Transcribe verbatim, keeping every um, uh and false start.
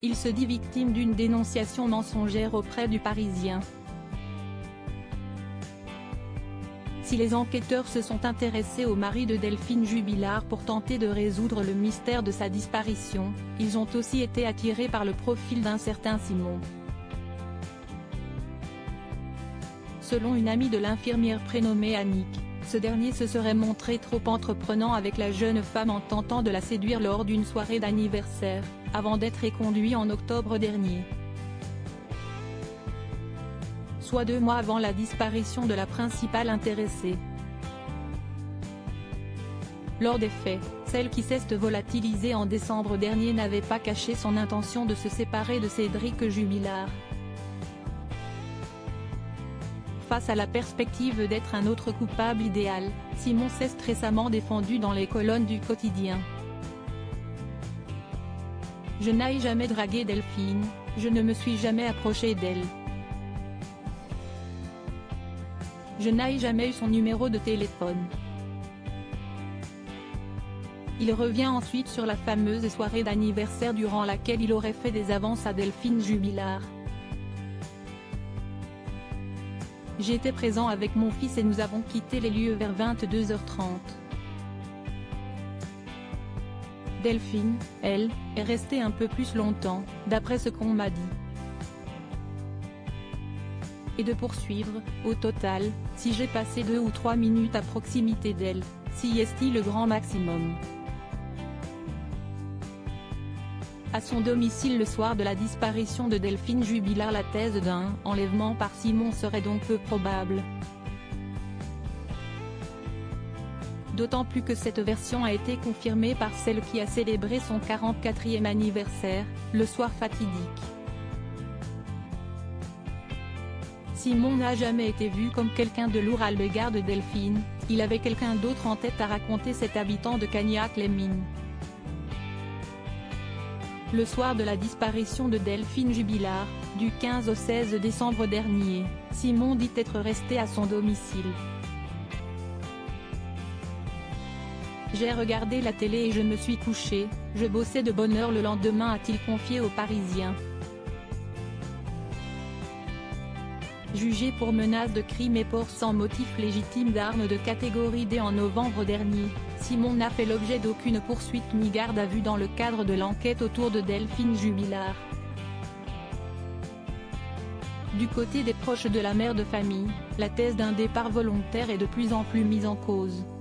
il se dit victime d'une dénonciation mensongère auprès du Parisien. Si les enquêteurs se sont intéressés au mari de Delphine Jubilard pour tenter de résoudre le mystère de sa disparition, ils ont aussi été attirés par le profil d'un certain Simon. Selon une amie de l'infirmière prénommée Annick, ce dernier se serait montré trop entreprenant avec la jeune femme en tentant de la séduire lors d'une soirée d'anniversaire, avant d'être éconduit en octobre dernier. Soit deux mois avant la disparition de la principale intéressée. Lors des faits, celle qui s'est volatilisée en décembre dernier n'avait pas caché son intention de se séparer de Cédric Jubilard. Face à la perspective d'être un autre coupable idéal, Simon s'est récemment défendu dans les colonnes du quotidien. Je n'ai jamais dragué Delphine, je ne me suis jamais approché d'elle. Je n'ai jamais eu son numéro de téléphone. Il revient ensuite sur la fameuse soirée d'anniversaire durant laquelle il aurait fait des avances à Delphine Jubilard. J'étais présent avec mon fils et nous avons quitté les lieux vers vingt-deux heures trente. Delphine, elle, est restée un peu plus longtemps, d'après ce qu'on m'a dit. Et de poursuivre, au total, si j'ai passé deux ou trois minutes à proximité d'elle, si est-il le grand maximum. À son domicile le soir de la disparition de Delphine Jubilard, la thèse d'un enlèvement par Simon serait donc peu probable. D'autant plus que cette version a été confirmée par celle qui a célébré son quarante-quatrième anniversaire, le soir fatidique. Simon n'a jamais été vu comme quelqu'un de lourd à l'égard de Delphine, il avait quelqu'un d'autre en tête, a raconté cet habitant de Cagnac-les-Mines. Le soir de la disparition de Delphine Jubilard, du quinze au seize décembre dernier, Simon dit être resté à son domicile. J'ai regardé la télé et je me suis couché, je bossais de bonne heure le lendemain, a-t-il confié aux Parisiens. Jugé pour menace de crime et port sans motif légitime d'armes de catégorie D en novembre dernier, Simon n'a fait l'objet d'aucune poursuite ni garde à vue dans le cadre de l'enquête autour de Delphine Jubilard. Du côté des proches de la mère de famille, la thèse d'un départ volontaire est de plus en plus mise en cause.